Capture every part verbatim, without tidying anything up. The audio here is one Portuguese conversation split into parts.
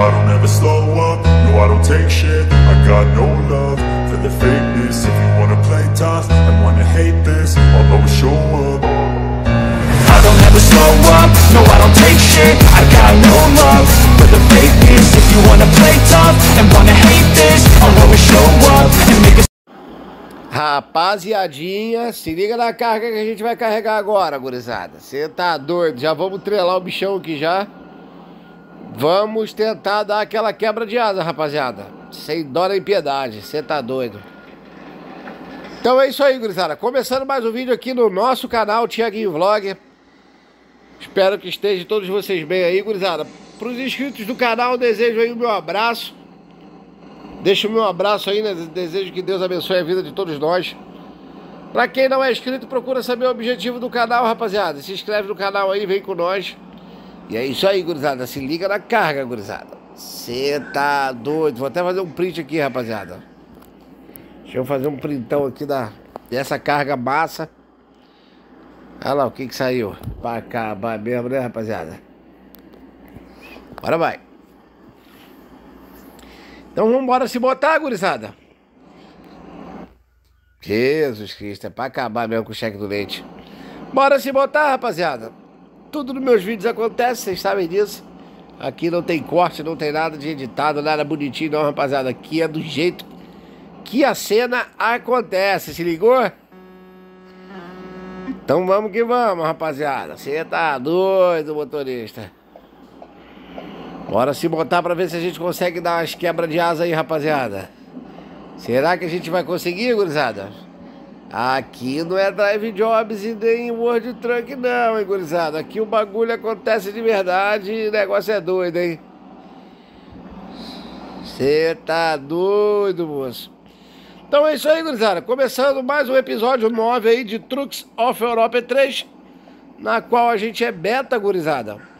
I don't ever slow up, no I don't take shit. I got no love for the fakeness. If you wanna play tough and wanna hate this, I'll always show up. I don't ever slow up, no I don't take shit. I got no love for the fakeness. If you wanna play tough and wanna hate this, I'll always show up and make a... Rapaziadinha, se liga na carga que a gente vai carregar agora, gurizada. Você tá doido? Já vamos trelar o bichão aqui já. Vamos tentar dar aquela quebra de asa, rapaziada. Sem dó nem piedade, você tá doido. Então é isso aí, gurizada. Começando mais um vídeo aqui no nosso canal, Thiaguinho Vlog. Espero que estejam todos vocês bem aí, gurizada. Para os inscritos do canal, desejo aí o meu abraço. Deixo o meu abraço aí, né? Desejo que Deus abençoe a vida de todos nós. Pra quem não é inscrito, procura saber o objetivo do canal, rapaziada. Se inscreve no canal aí, vem com nós. E é isso aí, gurizada. Se liga na carga, gurizada. Cê tá doido. Vou até fazer um print aqui, rapaziada. Deixa eu fazer um printão aqui da, dessa carga massa. Olha lá o que que saiu. Pra acabar mesmo, né, rapaziada? Bora, vai. Então vamos embora se botar, gurizada. Jesus Cristo, é pra acabar mesmo com o cheque do leite. Bora se botar, rapaziada. Tudo nos meus vídeos acontece, vocês sabem disso. Aqui não tem corte, não tem nada de editado, nada bonitinho não, rapaziada. Aqui é do jeito que a cena acontece, se ligou? Então vamos que vamos, rapaziada. Você tá doido, motorista. Bora se botar pra ver se a gente consegue dar umas quebras de asa aí, rapaziada. Será que a gente vai conseguir, gurizada? Aqui não é Drive Jobs e nem World Truck não, hein, gurizada. Aqui o bagulho acontece de verdade e o negócio é doido, hein. Você tá doido, moço. Então é isso aí, gurizada. Começando mais um episódio nove aí de Trucks of Europe três, na qual a gente é beta, gurizada.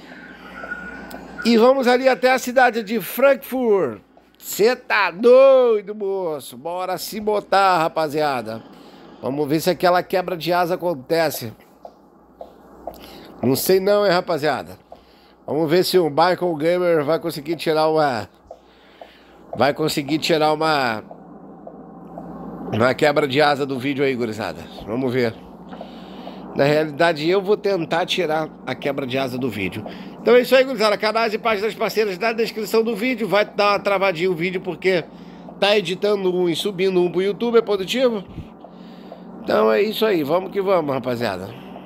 E vamos ali até a cidade de Frankfurt. Você tá doido, moço? Bora se botar, rapaziada. Vamos ver se aquela quebra de asa acontece. Não sei não, hein, rapaziada. Vamos ver se o Michael Gamer vai conseguir tirar uma... Vai conseguir tirar uma... Uma quebra de asa do vídeo aí, gurizada. Vamos ver. Na realidade, eu vou tentar tirar a quebra de asa do vídeo. Então é isso aí, gurizada. Canais e páginas parceiras na descrição do vídeo. Vai dar uma travadinha o vídeo porque tá editando um e subindo um pro YouTube, é positivo. Então é isso aí. Vamos que vamos, rapaziada.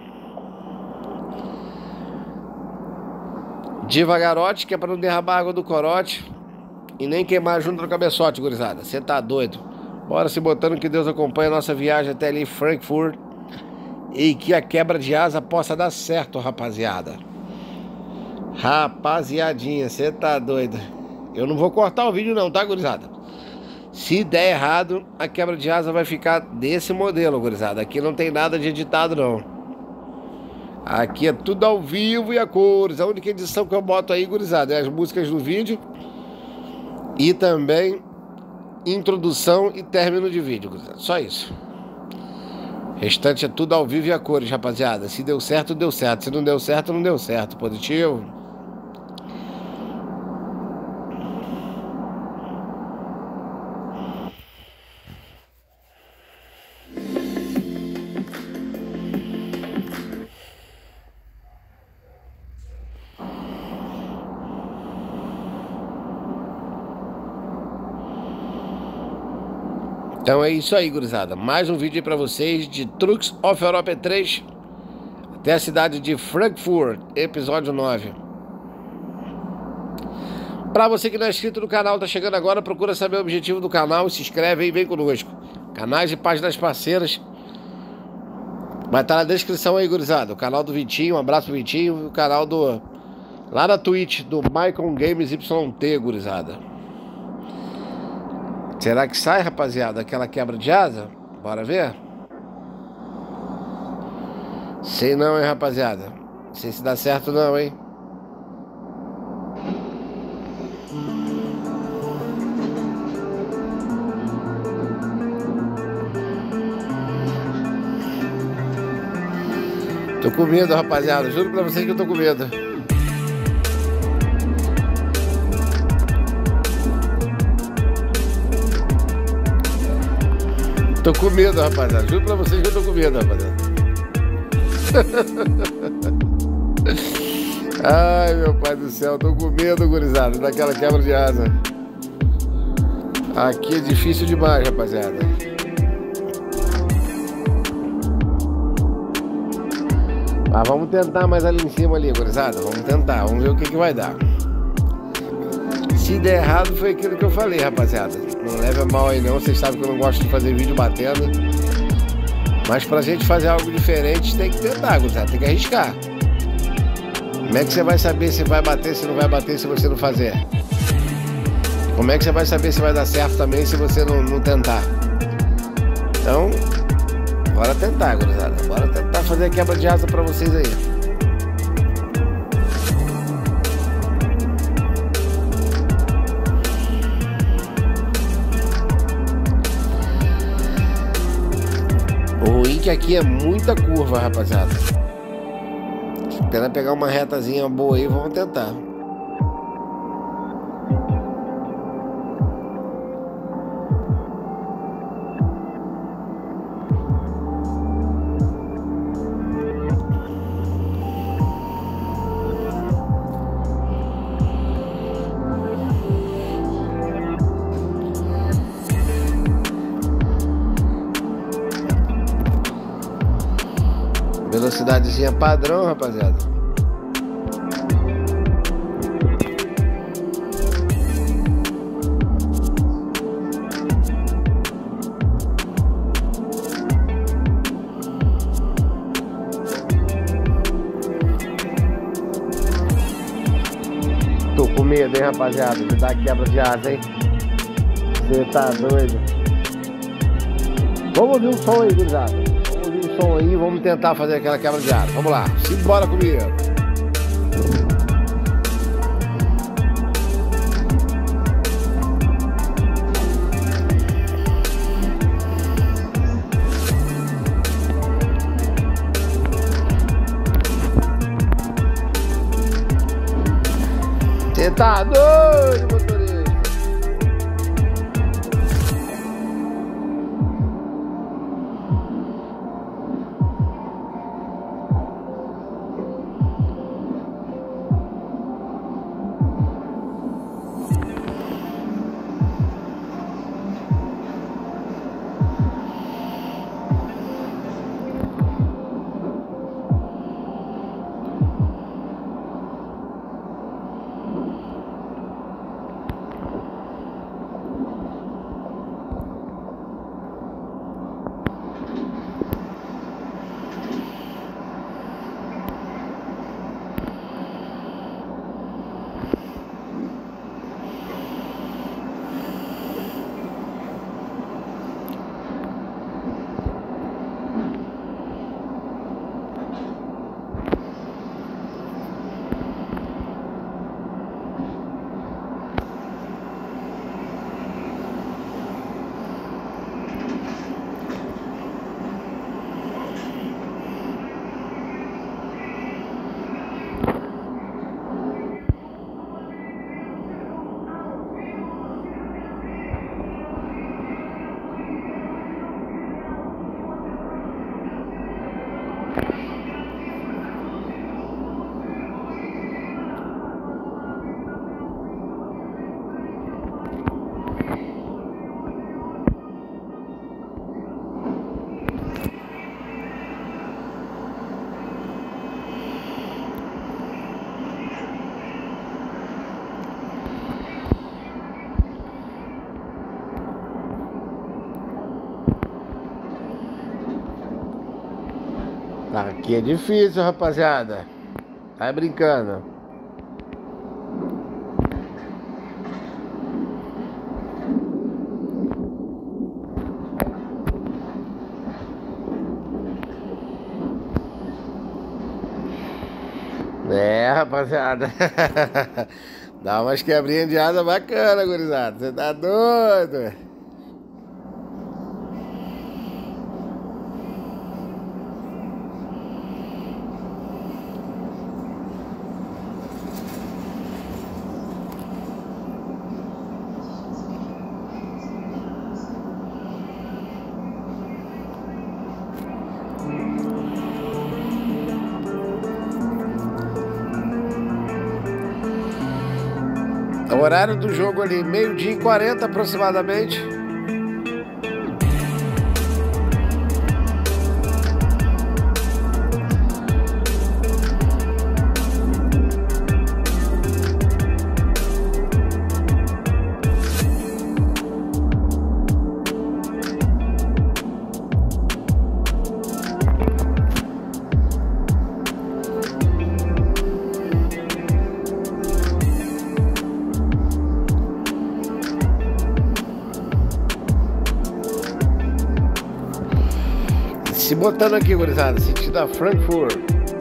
Devagarote, que é pra não derramar água do corote e nem queimar junto no cabeçote, gurizada. Você tá doido. Bora se botando, que Deus acompanhe a nossa viagem até ali em Frankfurt. E que a quebra de asa possa dar certo, rapaziada. Rapaziadinha, você tá doido. Eu não vou cortar o vídeo não, tá, gurizada? Se der errado, a quebra de asa vai ficar desse modelo, gurizada. Aqui não tem nada de editado, não. Aqui é tudo ao vivo e a cores. A única edição que eu boto aí, gurizada, é as músicas do vídeo. E também introdução e término de vídeo, gurizada. Só isso. O restante é tudo ao vivo e a cores, rapaziada. Se deu certo, deu certo. Se não deu certo, não deu certo. Positivo. Então é isso aí, gurizada. Mais um vídeo aí pra vocês de Trucks of Europe três até a cidade de Frankfurt, episódio nove. Pra você que não é inscrito no canal, tá chegando agora, procura saber o objetivo do canal, se inscreve aí e vem conosco. Canais e páginas parceiras vai estar na descrição aí, gurizada. O canal do Vitinho, um abraço pro Vitinho, e o canal do... lá na Twitch, do Michael Games Y T, gurizada. Será que sai, rapaziada, aquela quebra de asa? Bora ver? Sei não, hein, rapaziada. Não sei se dá certo não, hein. Tô com medo, rapaziada. Juro pra vocês que eu tô com medo. Tô com medo, rapaziada. Juro pra vocês que eu tô com medo, rapaziada. Ai, meu pai do céu, tô com medo, gurizada, daquela quebra de asa. Aqui é difícil demais, rapaziada. Mas vamos tentar mais ali em cima ali, gurizada. Vamos tentar, vamos ver o que que vai dar. Se der errado, foi aquilo que eu falei, rapaziada. Não leve a mal aí não, vocês sabem que eu não gosto de fazer vídeo batendo. Mas pra gente fazer algo diferente, tem que tentar, gurizada, tem que arriscar. Como é que você vai saber se vai bater, se não vai bater, se você não fazer? Como é que você vai saber se vai dar certo também, se você não, não tentar? Então, bora tentar, gurizada. Bora tentar fazer a quebra de asa pra vocês aí. O ruim que aqui é muita curva, rapaziada. Esperando pegar uma retazinha boa aí, vamos tentar. Velocidadezinha padrão, rapaziada. Tô com medo, hein, rapaziada, de dar quebra de asa, hein? Você tá doido? Vamos ouvir um som aí, gurizada. Som aí, vamos tentar fazer aquela quebra de asa. Vamos lá, simbora comigo. Você tá doido, motorista? Aqui é difícil, rapaziada. Tá brincando. É, rapaziada. Dá umas quebrinhas de asa bacana, gurizada. Você tá doido? O horário do jogo ali, meio-dia e quarenta aproximadamente. Se botando aqui, gurizada, sentido a Frankfurt.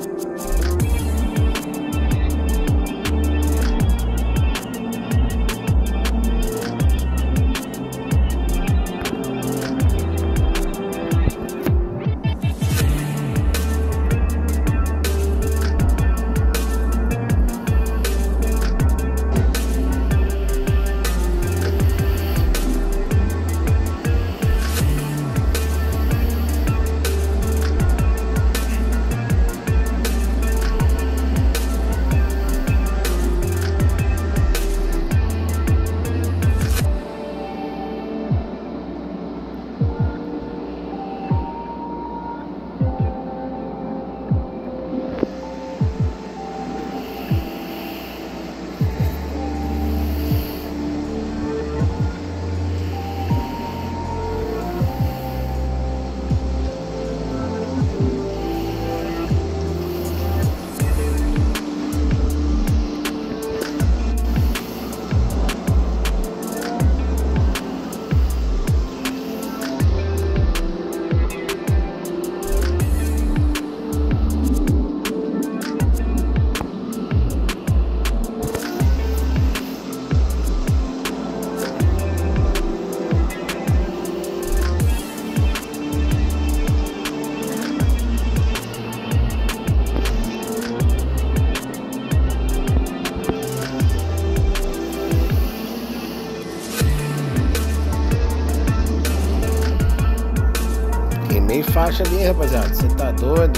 Faixa ali, rapaziada, você tá doido?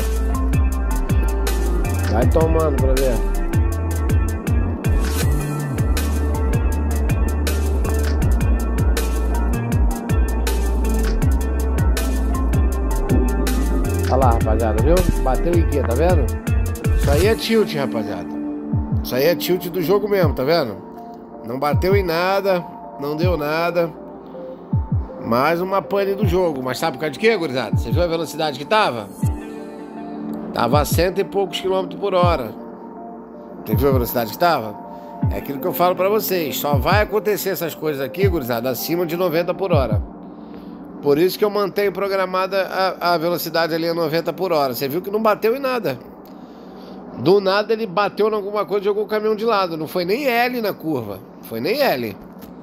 Vai tomando pra ver. Olha lá, rapaziada, viu? Bateu em quê, tá vendo? Isso aí é tilt, rapaziada. Isso aí é tilt do jogo mesmo, tá vendo? Não bateu em nada, não deu nada. Mais uma pane do jogo. Mas sabe por causa de quê, gurizada? Você viu a velocidade que tava? Tava a cento e poucos quilômetros por hora. Você viu a velocidade que tava? É aquilo que eu falo pra vocês. Só vai acontecer essas coisas aqui, gurizada, acima de noventa por hora. Por isso que eu mantenho programada a, a velocidade ali a noventa por hora. Você viu que não bateu em nada. Do nada ele bateu em alguma coisa e jogou o caminhão de lado. Não foi nem L na curva. Foi nem L.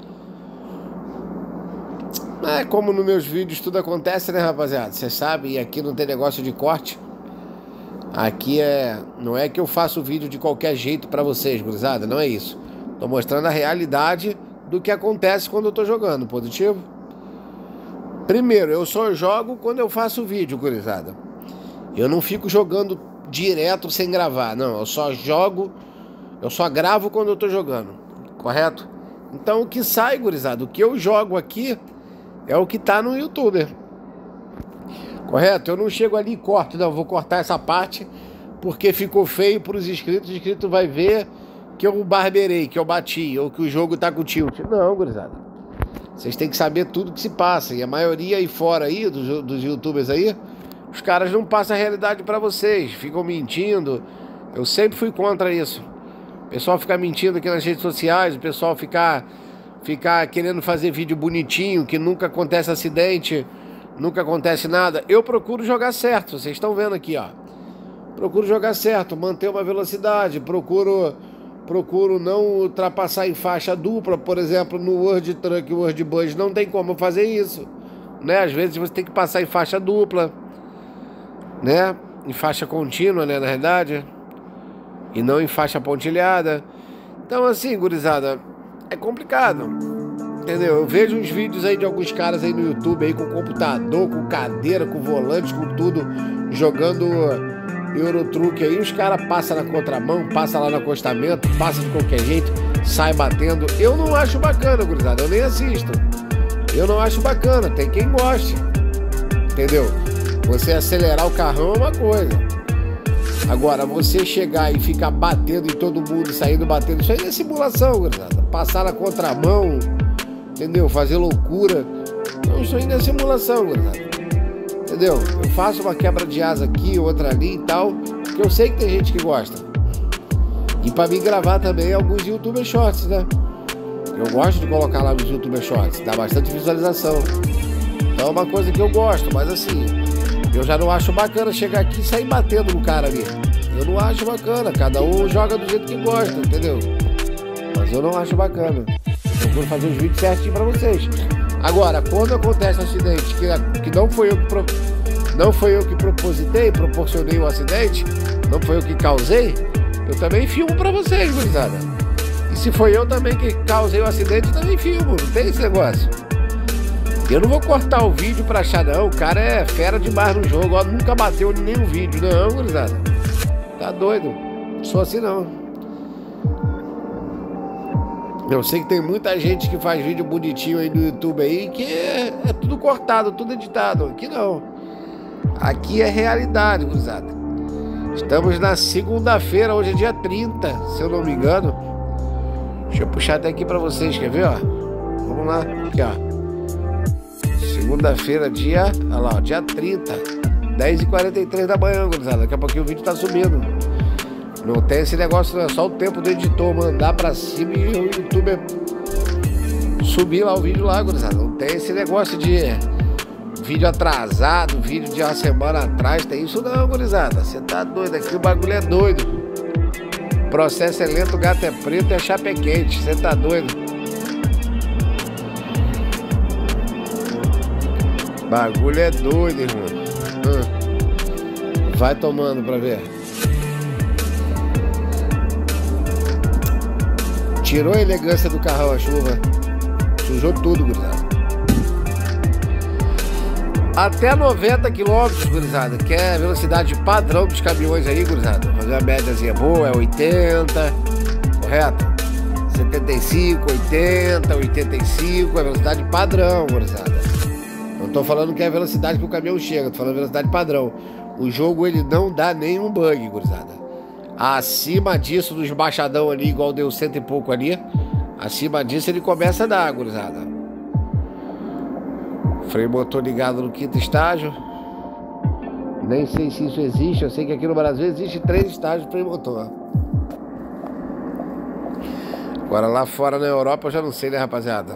É como nos meus vídeos tudo acontece, né, rapaziada? Você sabe, e aqui não tem negócio de corte. Aqui é... Não é que eu faço vídeo de qualquer jeito pra vocês, gurizada. Não é isso. Tô mostrando a realidade do que acontece quando eu tô jogando. Positivo? Primeiro, eu só jogo quando eu faço vídeo, gurizada. Eu não fico jogando direto sem gravar. Não, eu só jogo... Eu só gravo quando eu tô jogando. Correto? Então o que sai, gurizada, o que eu jogo aqui... é o que tá no YouTube. Correto? Eu não chego ali e corto. Não, vou cortar essa parte porque ficou feio pros inscritos. O inscrito vai ver que eu barbeirei, que eu bati, ou que o jogo tá com tilt. Não, gurizada. Vocês têm que saber tudo que se passa. E a maioria aí fora aí, dos, dos youtubers aí, os caras não passam a realidade pra vocês. Ficam mentindo. Eu sempre fui contra isso. O pessoal ficar mentindo aqui nas redes sociais, o pessoal ficar... Ficar querendo fazer vídeo bonitinho, que nunca acontece acidente, nunca acontece nada. Eu procuro jogar certo, vocês estão vendo aqui, ó. Procuro jogar certo, manter uma velocidade, procuro, procuro não ultrapassar em faixa dupla. Por exemplo, no World Truck e World Bus não tem como fazer isso, né? Às vezes você tem que passar em faixa dupla, né? Em faixa contínua, né, na realidade. E não em faixa pontilhada. Então assim, gurizada... é complicado, entendeu? Eu vejo uns vídeos aí de alguns caras aí no YouTube aí com computador, com cadeira, com volante, com tudo, jogando Euro Truck aí. Os caras passam na contramão, passam lá no acostamento, passam de qualquer jeito, sai batendo. Eu não acho bacana, gurizada, eu nem assisto. Eu não acho bacana, tem quem goste. Entendeu? Você acelerar o carrão é uma coisa. Agora, você chegar e ficar batendo em todo mundo, saindo batendo, isso aí é simulação, gurizada. Passar na contramão, entendeu? Fazer loucura. Então, isso aí não é simulação, gurizada. Entendeu? Eu faço uma quebra de asa aqui, outra ali e tal, porque eu sei que tem gente que gosta. E pra mim gravar também alguns YouTube Shorts, né? Eu gosto de colocar lá nos YouTube Shorts, dá bastante visualização. Então é uma coisa que eu gosto, mas assim, eu já não acho bacana chegar aqui e sair batendo no cara ali. Eu não acho bacana, cada um joga do jeito que gosta, entendeu? Mas eu não acho bacana. Eu procuro fazer os vídeos certinho pra vocês. Agora, quando acontece um acidente que, que não foi eu que pro, não foi eu que propositei, proporcionei o acidente, não foi eu que causei, eu também filmo pra vocês, gurizada. E se foi eu também que causei o acidente, eu também filmo, não tem esse negócio. Eu não vou cortar o vídeo pra achar, não, o cara é fera demais no jogo, ó, nunca bateu em nenhum vídeo, não, gurizada. Tá doido, sou assim não. Eu sei que tem muita gente que faz vídeo bonitinho aí no YouTube aí, que é, é tudo cortado, tudo editado. Aqui não. Aqui é realidade, gurizada. Estamos na segunda-feira, hoje é dia trinta, se eu não me engano. Deixa eu puxar até aqui pra vocês, quer ver, ó? Vamos lá, aqui, ó. Segunda-feira, dia, olha lá, ó, dia trinta, dez e quarenta e três da manhã, gurizada. Daqui a pouquinho o vídeo tá subindo. Não tem esse negócio, não é só o tempo do editor mandar pra cima e o YouTube subir lá o vídeo lá, gurizada. Não tem esse negócio de vídeo atrasado, vídeo de uma semana atrás, tem isso não, gurizada. Você tá doido, aqui o bagulho é doido. O processo é lento, o gato é preto e a chapa é quente, você tá doido. Bagulho é doido, irmão. Hum. Vai tomando pra ver. Tirou a elegância do carrão a chuva. Sujou tudo, gurizada. Até noventa quilômetros, gurizada, que é a velocidade padrão dos caminhões aí, gurizada. Fazer uma médiazinha boa, é oitenta, correto? setenta e cinco, oitenta, oitenta e cinco, é a velocidade padrão, gurizada. Não tô falando que é a velocidade que o caminhão chega, tô falando a velocidade padrão. O jogo, ele não dá nenhum bug, gurizada. Acima disso, dos baixadão ali, igual deu cento e pouco ali, acima disso ele começa a dar, gurizada. Freio motor ligado no quinto estágio. Nem sei se isso existe, eu sei que aqui no Brasil existe três estágios de freio motor. Agora lá fora na Europa eu já não sei, né, rapaziada?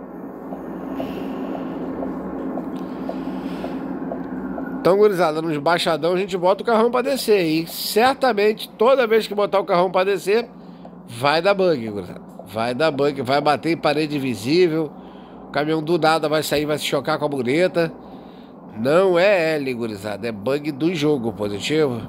Então, gurizada, nos baixadão a gente bota o carrão pra descer. E certamente, toda vez que botar o carrão pra descer, vai dar bug, gurizada. Vai dar bug, vai bater em parede invisível. O caminhão do nada vai sair, vai se chocar com a mureta. Não é L, gurizada, é bug do jogo, positivo.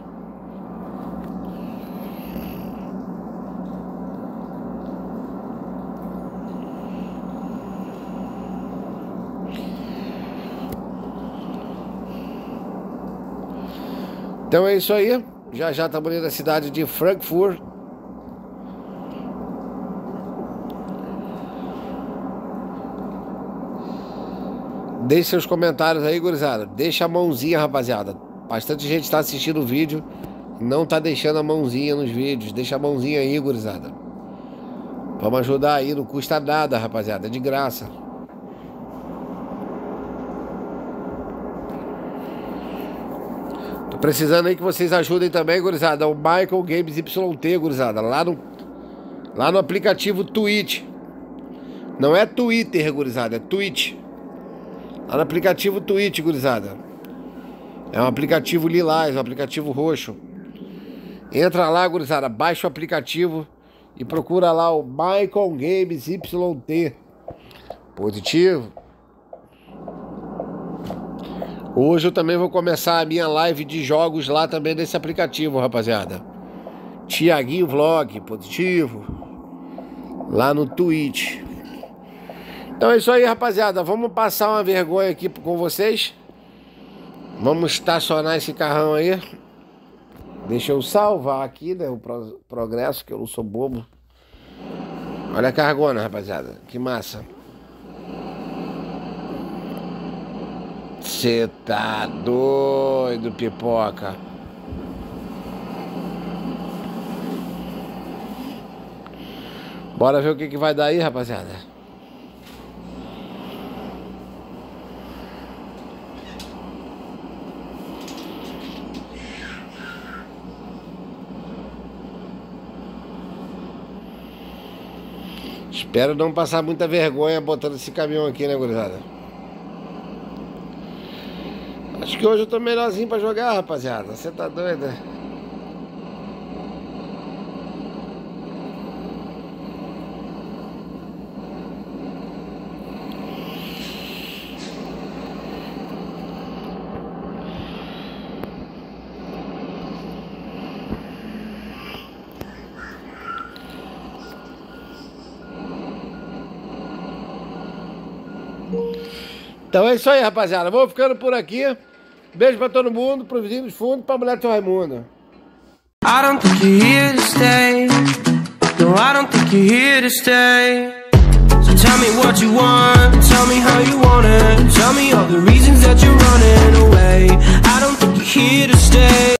Então é isso aí. Já já estamos ali na cidade de Frankfurt. Deixe seus comentários aí, gurizada. Deixa a mãozinha, rapaziada. Bastante gente está assistindo o vídeo e não tá deixando a mãozinha nos vídeos. Deixa a mãozinha aí, gurizada. Vamos ajudar aí, não custa nada, rapaziada. É de graça. Tô precisando aí que vocês ajudem também, gurizada. O Michael Games Y T, gurizada. Lá no, lá no aplicativo Twitch. Não é Twitter, gurizada. É Twitch. Lá no aplicativo Twitch, gurizada. É um aplicativo lilás, um aplicativo roxo. Entra lá, gurizada, baixa o aplicativo e procura lá o Michael Games Y T. Positivo. Hoje eu também vou começar a minha live de jogos lá também nesse aplicativo, rapaziada. Tiaguinho Vlog, positivo. Lá no Twitch. Então é isso aí, rapaziada. Vamos passar uma vergonha aqui com vocês. Vamos estacionar esse carrão aí. Deixa eu salvar aqui, né, o progresso, que eu não sou bobo. Olha a cargona, rapaziada. Que massa. Cê tá doido, pipoca. Bora ver o que que vai dar aí, rapaziada. Espero não passar muita vergonha botando esse caminhão aqui, né, gurizada? Acho que hoje eu tô melhorzinho pra jogar, rapaziada. Você tá doido, né? Então é isso aí, rapaziada. Vou ficando por aqui. Beijo pra todo mundo, pro vizinho dos fundos, pra mulher do seu Raimundo. I don't think you're here to stay. No, I don't think you're here to stay. So tell me what you want, tell me how you want it. Tell me all the reasons that you're running away. I don't think you're here to stay.